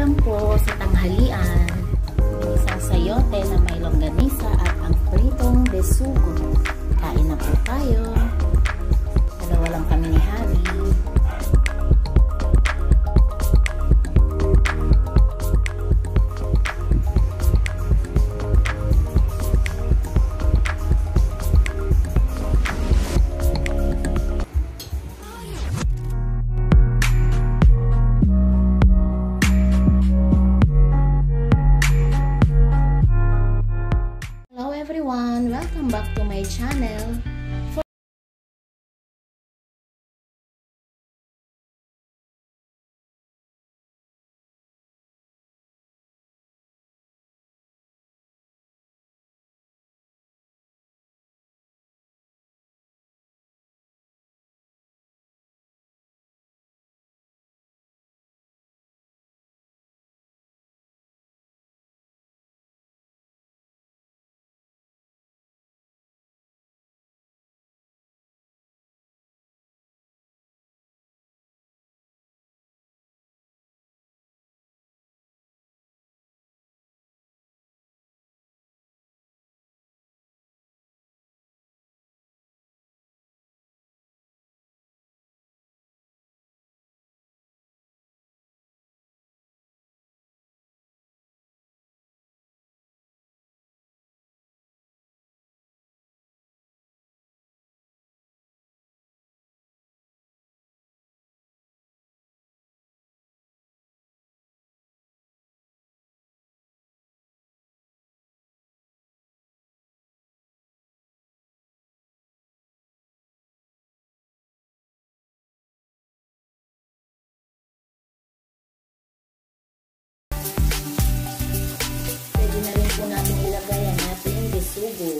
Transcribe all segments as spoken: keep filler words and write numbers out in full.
naman po sa tanghalian, isang sayote na may longganisa at ang pritong besugo. Kain na po tayo. Dalawa lang kami ni Harry. Everyone, welcome back to my channel. For pwede na rin po natin ilagay ang ating besugo.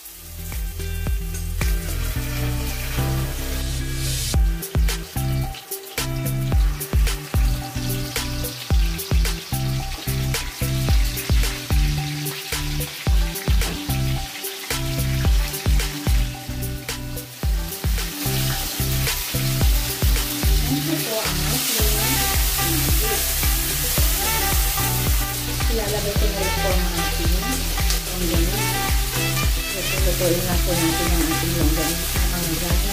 Ilalagay ko na ito ang ating longganisa. Lutuin na po natin ang ating longganisa, mga guys.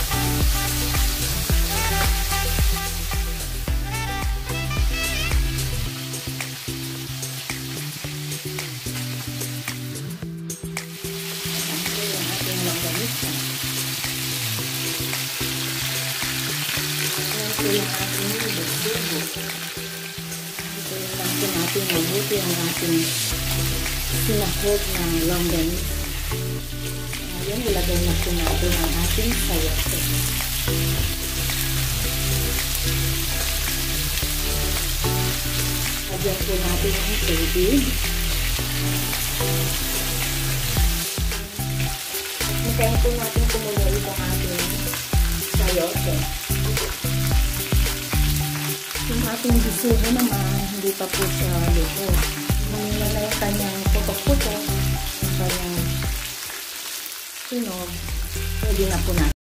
Ito yung ating longganisa. Ito yung ating besugo. Ito natin mabuti ang ating sinahog na longganisa. Ngayon, ilagay na po natin ang ating sayote. Lagyan po natin ang tubig. At hintayin po natin kumulo itong ating sayote. Yung ating besugo naman, hindi pa po siya luto. Manila na yung kanyang putok-putok, yung kanyang sinog, pwede na po natin.